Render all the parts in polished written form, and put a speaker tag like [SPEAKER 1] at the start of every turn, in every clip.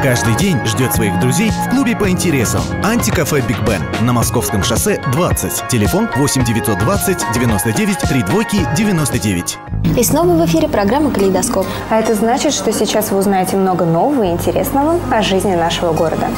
[SPEAKER 1] Каждый день ждет своих друзей в клубе по интересам «Антикафе Биг Бен» на Московском шоссе 20. Телефон 8 920 99 32 99.
[SPEAKER 2] И снова в эфире программа «Калейдоскоп».
[SPEAKER 3] А это значит, что сейчас вы узнаете много нового и интересного о жизни нашего города.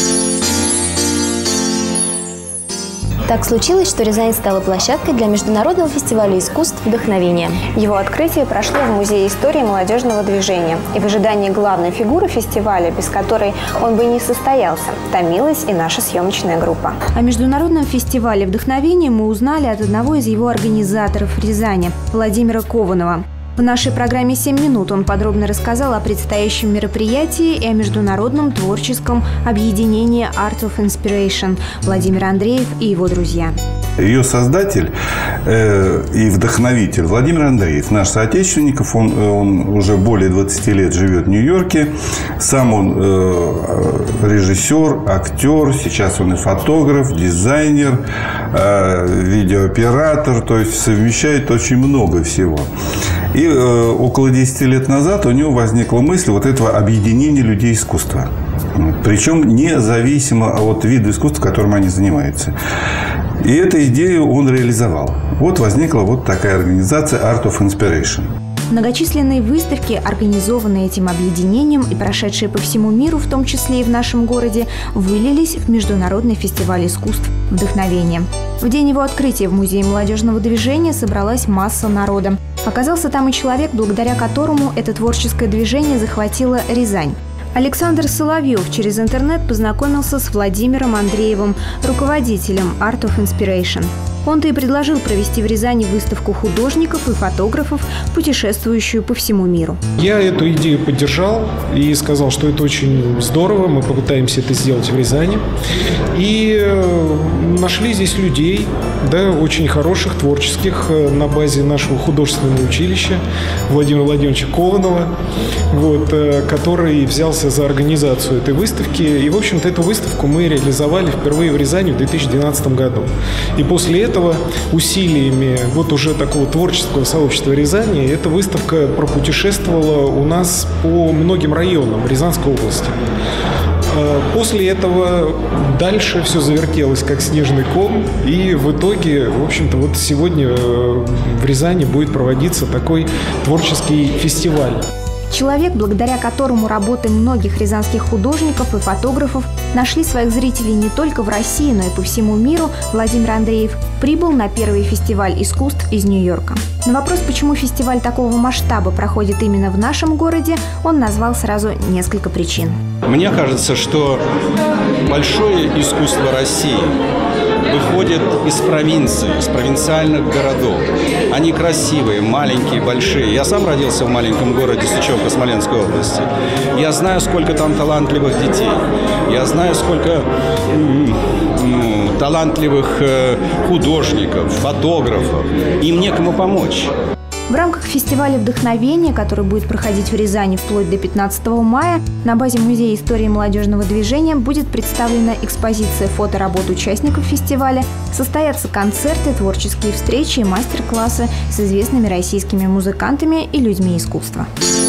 [SPEAKER 2] Так случилось, что Рязань стала площадкой для Международного фестиваля искусств «Вдохновение».
[SPEAKER 3] Его открытие прошло в Музее истории молодежного движения. И в ожидании главной фигуры фестиваля, без которой он бы не состоялся, томилась и наша съемочная группа.
[SPEAKER 4] О Международном фестивале «Вдохновение» мы узнали от одного из его организаторов Рязани, Владимира Кованова. В нашей программе «7 минут» он подробно рассказал о предстоящем мероприятии и о международном творческом объединении Art of Inspiration Владимир Андреев и его друзья.
[SPEAKER 5] Ее создатель и вдохновитель Владимир Андреев, наш соотечественник, он уже более 20 лет живет в Нью-Йорке. Сам он режиссер, актер, сейчас он и фотограф, дизайнер, видеооператор, то есть совмещает очень много всего. И около 10 лет назад у него возникла мысль вот этого объединения людей искусства. Причем независимо от вида искусства, которым они занимаются. И эту идею он реализовал. Вот возникла вот такая организация Art of Inspiration.
[SPEAKER 4] Многочисленные выставки, организованные этим объединением и прошедшие по всему миру, в том числе и в нашем городе, вылились в Международный фестиваль искусств «Вдохновение». В день его открытия в Музее молодежного движения собралась масса народа. Оказался там и человек, благодаря которому это творческое движение захватило Рязань. Александр Соловьев через интернет познакомился с Владимиром Андреевым, руководителем Art of Inspiration. Он-то и предложил провести в Рязани выставку художников и фотографов, путешествующую по всему миру.
[SPEAKER 6] Я эту идею поддержал и сказал, что это очень здорово, мы попытаемся это сделать в Рязани. И нашли здесь людей, да, очень хороших, творческих, на базе нашего художественного училища Владимира Владимировича Кованова, вот, который взялся за организацию этой выставки. И, в общем-то, эту выставку мы реализовали впервые в Рязани в 2012 году. И после этого усилиями вот уже такого творческого сообщества Рязани эта выставка пропутешествовала у нас по многим районам Рязанской области. После этого дальше все завертелось как снежный ком, и в итоге, в общем-то, вот сегодня в Рязани будет проводиться такой творческий фестиваль.
[SPEAKER 4] Человек, благодаря которому работы многих рязанских художников и фотографов нашли своих зрителей не только в России, но и по всему миру, Владимир Андреев прибыл на первый фестиваль искусств из Нью-Йорка. На вопрос, почему фестиваль такого масштаба проходит именно в нашем городе, он назвал сразу несколько причин.
[SPEAKER 7] Мне кажется, что большое искусство России выходит из провинции, из провинциальных городов. Они красивые, маленькие, большие. Я сам родился в маленьком городе Сычевка Смоленской области. Я знаю, сколько там талантливых детей. Я знаю, сколько талантливых художников, фотографов. Им некому помочь.
[SPEAKER 4] В рамках фестиваля «Вдохновение», который будет проходить в Рязани вплоть до 15 мая, на базе Музея истории молодежного движения будет представлена экспозиция фоторабот участников фестиваля, состоятся концерты, творческие встречи и мастер-классы с известными российскими музыкантами и людьми искусства.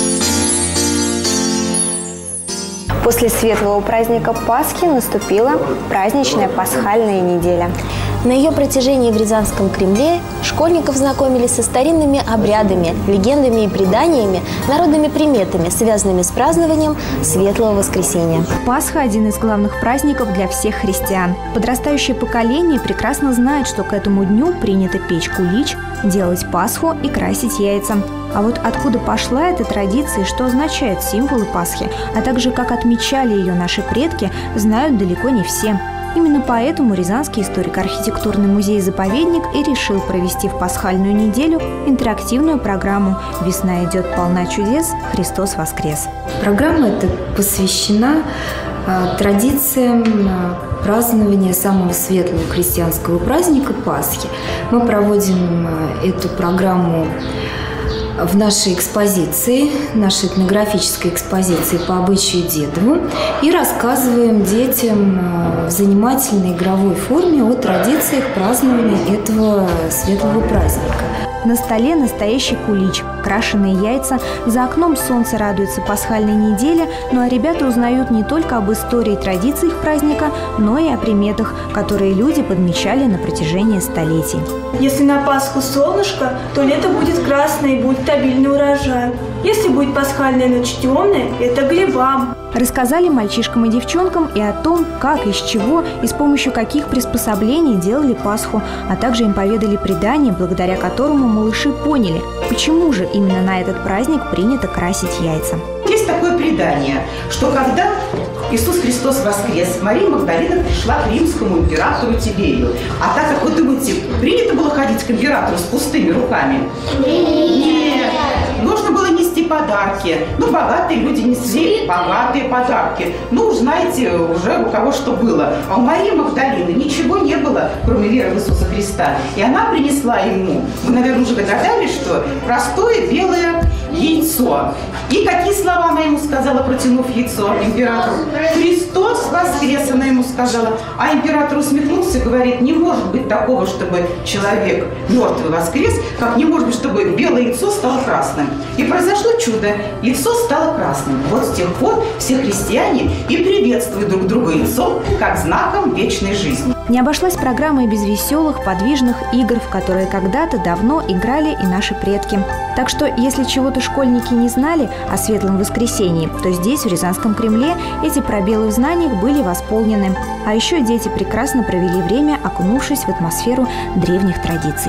[SPEAKER 3] После светлого праздника Пасхи наступила праздничная пасхальная неделя.
[SPEAKER 2] На ее протяжении в Рязанском Кремле школьников знакомили со старинными обрядами, легендами и преданиями, народными приметами, связанными с празднованием Светлого Воскресения.
[SPEAKER 4] Пасха – один из главных праздников для всех христиан. Подрастающее поколение прекрасно знает, что к этому дню принято печь кулич, делать Пасху и красить яйца. А вот откуда пошла эта традиция и что означают символы Пасхи, а также как отмечали ее наши предки, знают далеко не все. Именно поэтому Рязанский историко-архитектурный музей-заповедник и решил провести в пасхальную неделю интерактивную программу «Весна идет полна чудес. Христос воскрес».
[SPEAKER 8] Программа эта посвящена традициям празднования самого светлого христианского праздника Пасхи. Мы проводим эту программу в нашей экспозиции, нашей этнографической экспозиции по обычаю Дедову и рассказываем детям в занимательной игровой форме о традициях празднования этого светлого праздника.
[SPEAKER 4] На столе настоящий кулич, крашеные яйца, за окном солнце радуется пасхальной неделе, ну а ребята узнают не только об истории и традициях праздника, но и о приметах, которые люди подмечали на протяжении столетий.
[SPEAKER 9] Если на Пасху солнышко, то лето будет красное и будет обильный урожай. Если будет пасхальная ночь темная, это грибам.
[SPEAKER 4] Рассказали мальчишкам и девчонкам и о том, как, из чего и с помощью каких приспособлений делали Пасху, а также им поведали предание, благодаря которому малыши поняли, почему же именно на этот праздник принято красить яйца.
[SPEAKER 10] Есть такое предание, что когда Иисус Христос воскрес, Мария Магдалина пришла к римскому императору Тиберию. А так как, вы думаете, принято было ходить к императору с пустыми руками? Нет. Нужно было нести подарки. Ну, богатые люди несли богатые подарки. Ну, знаете, уже у кого что было. А у Марии Магдалины ничего не было, кроме веры в Иисуса Христа. И она принесла ему, вы, наверное, уже догадались, что простое белое яйцо. И какие слова она ему сказала, протянув яйцо императору? «Христос воскрес», она ему сказала. А император усмехнулся и говорит: не может быть такого, чтобы человек мертвый воскрес, как не может быть, чтобы белое яйцо стало красным. И произошло чудо. Яйцо стало красным. Вот с тех пор все христиане и приветствуют друг друга яйцом как знаком вечной жизни.
[SPEAKER 4] Не обошлась программа и без веселых, подвижных игр, в которые когда-то давно играли и наши предки. Так что, если чего-то школьники не знали о Светлом Воскресении, то здесь, в Рязанском Кремле, эти пробелы в знаниях были восполнены. А еще дети прекрасно провели время, окунувшись в атмосферу древних традиций.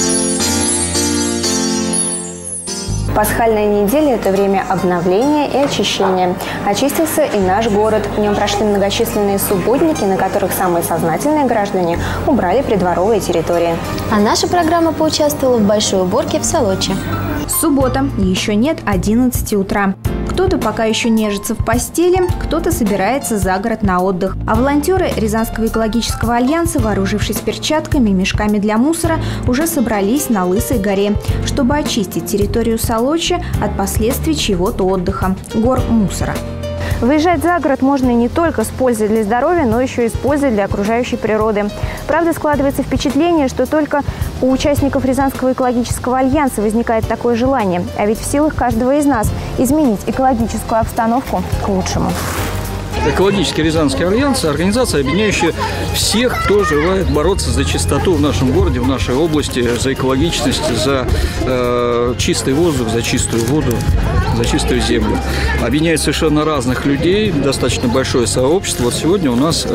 [SPEAKER 3] Пасхальная неделя – это время обновления и очищения. Очистился и наш город. В нем прошли многочисленные субботники, на которых самые сознательные граждане убрали придворовые территории.
[SPEAKER 2] А наша программа поучаствовала в большой уборке в Солочи.
[SPEAKER 4] Суббота. Еще нет 11 утра. Кто-то пока еще нежится в постели, кто-то собирается за город на отдых. А волонтеры Рязанского экологического альянса, вооружившись перчатками и мешками для мусора, уже собрались на Лысой горе, чтобы очистить территорию Солочи от последствий чьего-то отдыха – гор мусора.
[SPEAKER 3] Выезжать за город можно не только с пользой для здоровья, но еще и с пользой для окружающей природы. Правда, складывается впечатление, что только у участников Рязанского экологического альянса возникает такое желание. А ведь в силах каждого из нас изменить экологическую обстановку к лучшему.
[SPEAKER 11] Экологический Рязанский альянс – организация, объединяющая всех, кто желает бороться за чистоту в нашем городе, в нашей области, за экологичность, за чистый воздух, за чистую воду, за чистую землю. Объединяет совершенно разных людей, достаточно большое сообщество. Вот сегодня у нас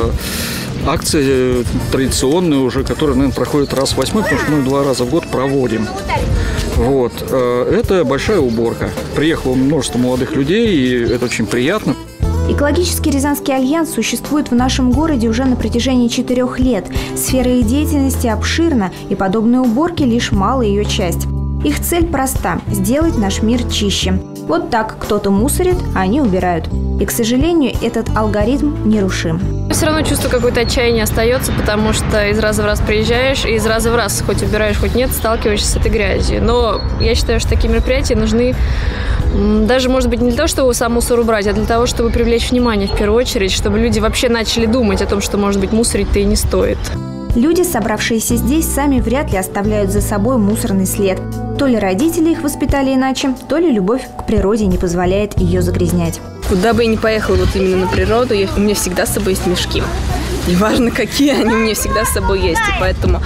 [SPEAKER 11] акция традиционная уже, которая, наверное, проходит раз в 8, потому что мы 2 раза в год проводим. Вот. Это большая уборка. Приехало множество молодых людей, и это очень приятно.
[SPEAKER 4] Экологический Рязанский альянс существует в нашем городе уже на протяжении 4 лет. Сфера их деятельности обширна, и подобные уборки лишь малая ее часть. Их цель проста – сделать наш мир чище. Вот так кто-то мусорит, а они убирают. И, к сожалению, этот алгоритм нерушим.
[SPEAKER 12] Все равно чувство какое-то отчаяние остается, потому что из раза в раз приезжаешь, и из раза в раз, хоть убираешь, хоть нет, сталкиваешься с этой грязью. Но я считаю, что такие мероприятия нужны даже, может быть, не для того, чтобы сам мусор убрать, а для того, чтобы привлечь внимание в первую очередь, чтобы люди вообще начали думать о том, что, может быть, мусорить-то и не стоит.
[SPEAKER 4] Люди, собравшиеся здесь, сами вряд ли оставляют за собой мусорный след. То ли родители их воспитали иначе, то ли любовь к природе не позволяет ее загрязнять.
[SPEAKER 13] Куда бы я ни поехала вот именно на природу, у меня всегда с собой есть мешки. Неважно, какие они, у меня всегда с собой есть. И поэтому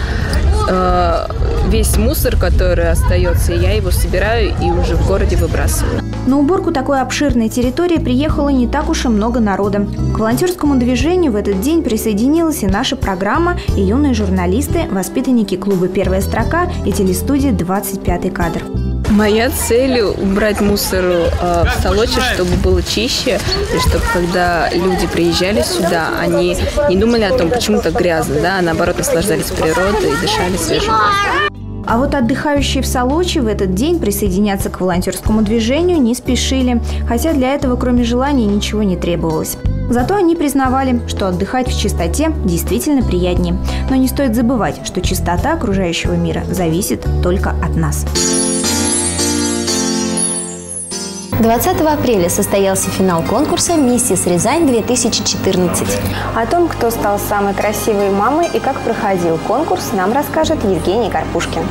[SPEAKER 13] весь мусор, который остается, я его собираю и уже в городе выбрасываю.
[SPEAKER 4] На уборку такой обширной территории приехало не так уж и много народа. К волонтерскому движению в этот день присоединилась и наша программа, и юные журналисты, воспитанники клуба «Первая строка» и телестудии «25 кадр».
[SPEAKER 13] Моя цель – убрать мусор в Солочи, чтобы было чище, и чтобы, когда люди приезжали сюда, они не думали о том, почему так грязно, да, а наоборот наслаждались природой и дышали свежим воздухом.
[SPEAKER 4] А вот отдыхающие в Солочи в этот день присоединяться к волонтерскому движению не спешили, хотя для этого, кроме желания, ничего не требовалось. Зато они признавали, что отдыхать в чистоте действительно приятнее. Но не стоит забывать, что чистота окружающего мира зависит только от нас.
[SPEAKER 2] 20 апреля состоялся финал конкурса «Миссис Рязань-2014».
[SPEAKER 3] О том, кто стал самой красивой мамой и как проходил конкурс, нам расскажет Евгений Карпушкин.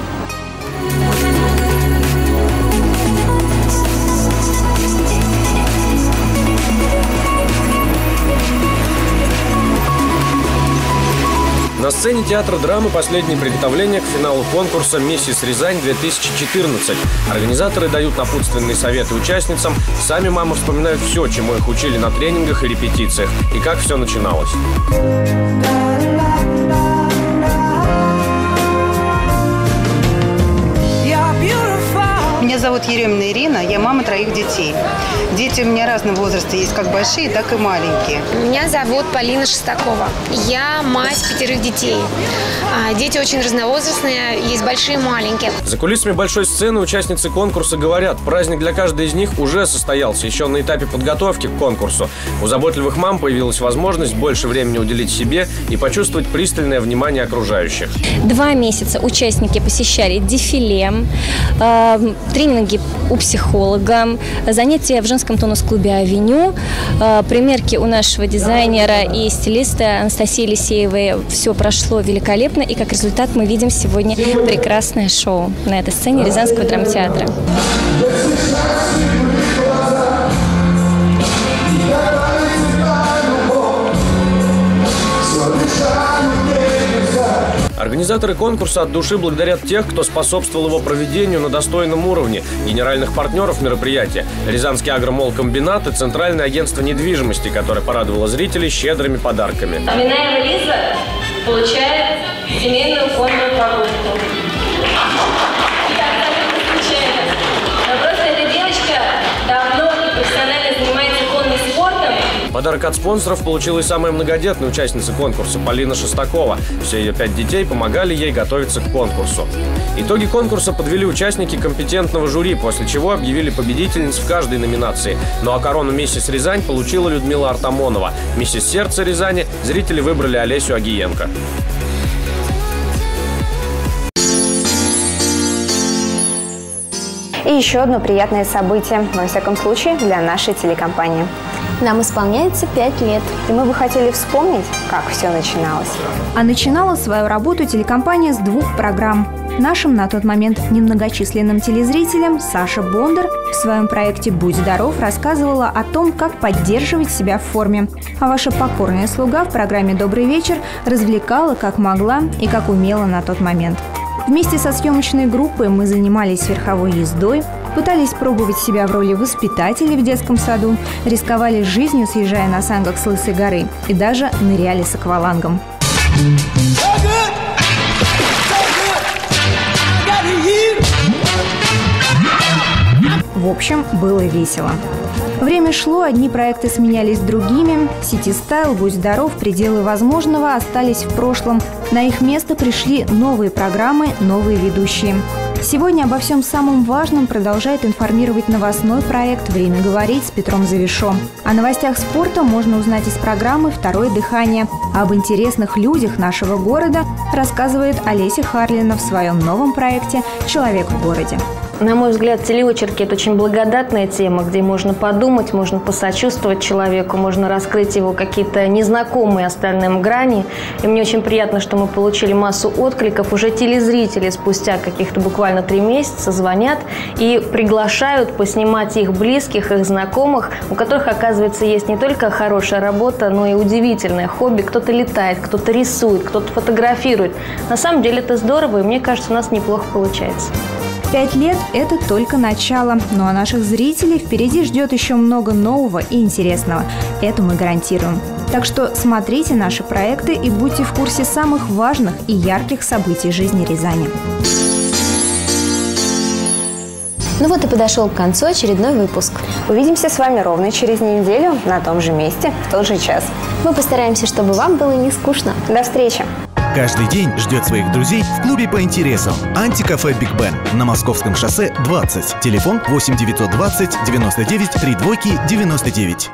[SPEAKER 14] На сцене театра драмы последние приготовления к финалу конкурса «Миссис Рязань-2014». Организаторы дают напутственные советы участницам. Сами мамы вспоминают все, чему их учили на тренингах и репетициях, и как все начиналось.
[SPEAKER 15] Меня зовут Еремина Ирина, я мама 3 детей. Дети у меня разного возраста, есть как большие, так и маленькие.
[SPEAKER 16] Меня зовут Полина Шестакова. Я мать 5 детей. Дети очень разновозрастные, есть большие и маленькие.
[SPEAKER 14] За кулисами большой сцены участницы конкурса говорят, праздник для каждой из них уже состоялся еще на этапе подготовки к конкурсу. У заботливых мам появилась возможность больше времени уделить себе и почувствовать пристальное внимание окружающих.
[SPEAKER 17] 2 месяца участники посещали дефиле, тренинги у психолога, занятия в женском тонус-клубе «Авеню», примерки у нашего дизайнера и стилиста Анастасии Елисеевой. Все прошло великолепно, и как результат мы видим сегодня прекрасное шоу на этой сцене Рязанского драмтеатра.
[SPEAKER 14] Организаторы конкурса от души благодарят тех, кто способствовал его проведению на достойном уровне, генеральных партнеров мероприятия, Рязанский агромолкомбинат и Центральное агентство недвижимости, которое порадовало зрителей щедрыми подарками.
[SPEAKER 18] Минаева Лиза получает семейную фондовую прогулку.
[SPEAKER 14] Подарок от спонсоров получила и самая многодетная участница конкурса Полина Шестакова. Все ее 5 детей помогали ей готовиться к конкурсу. Итоги конкурса подвели участники компетентного жюри, после чего объявили победительниц в каждой номинации. Ну а корону «Миссис Рязань» получила Людмила Артамонова. «Миссис Сердце Рязани» зрители выбрали Олесю Агиенко.
[SPEAKER 3] И еще одно приятное событие, во всяком случае, для нашей телекомпании.
[SPEAKER 2] Нам исполняется 5 лет.
[SPEAKER 3] И мы бы хотели вспомнить, как все начиналось. А начинала свою работу телекомпания с 2 программ. Нашим на тот момент немногочисленным телезрителям Саша Бондар в своем проекте «Будь здоров» рассказывала о том, как поддерживать себя в форме. А ваша покорная слуга в программе «Добрый вечер» развлекала как могла и как умела на тот момент. Вместе со съемочной группой мы занимались верховой ездой, пытались пробовать себя в роли воспитателей в детском саду, рисковали жизнью, съезжая на санках с Лысой горы, и даже ныряли с аквалангом. В общем, было весело. Время шло, одни проекты сменялись другими. City Style, «Будь здоров», «Пределы возможного» остались в прошлом. На их место пришли новые программы, новые ведущие. Сегодня обо всем самом важном продолжает информировать новостной проект «Время говорить» с Петром Завишо. О новостях спорта можно узнать из программы «Второе дыхание». Об интересных людях нашего города рассказывает Олеся Харлина в своем новом проекте «Человек в городе».
[SPEAKER 19] На мой взгляд, телеочерки – это очень благодатная тема, где можно подумать, можно посочувствовать человеку, можно раскрыть его какие-то незнакомые остальным грани. И мне очень приятно, что мы получили массу откликов. Уже телезрители спустя каких-то буквально 3 месяца звонят и приглашают поснимать их близких, их знакомых, у которых, оказывается, есть не только хорошая работа, но и удивительное хобби. Кто-то летает, кто-то рисует, кто-то фотографирует. На самом деле это здорово, и мне кажется, у нас неплохо получается.
[SPEAKER 3] 5 лет – это только начало, ну а наших зрителей впереди ждет еще много нового и интересного. Это мы гарантируем. Так что смотрите наши проекты и будьте в курсе самых важных и ярких событий жизни Рязани.
[SPEAKER 2] Ну вот и подошел к концу очередной выпуск.
[SPEAKER 3] Увидимся с вами ровно через неделю на том же месте, в тот же час.
[SPEAKER 2] Мы постараемся, чтобы вам было не скучно.
[SPEAKER 3] До встречи!
[SPEAKER 1] Каждый день ждет своих друзей в клубе по интересам «Антикафе Биг Бен» на Московском шоссе 20. Телефон 8 920 99 32 99.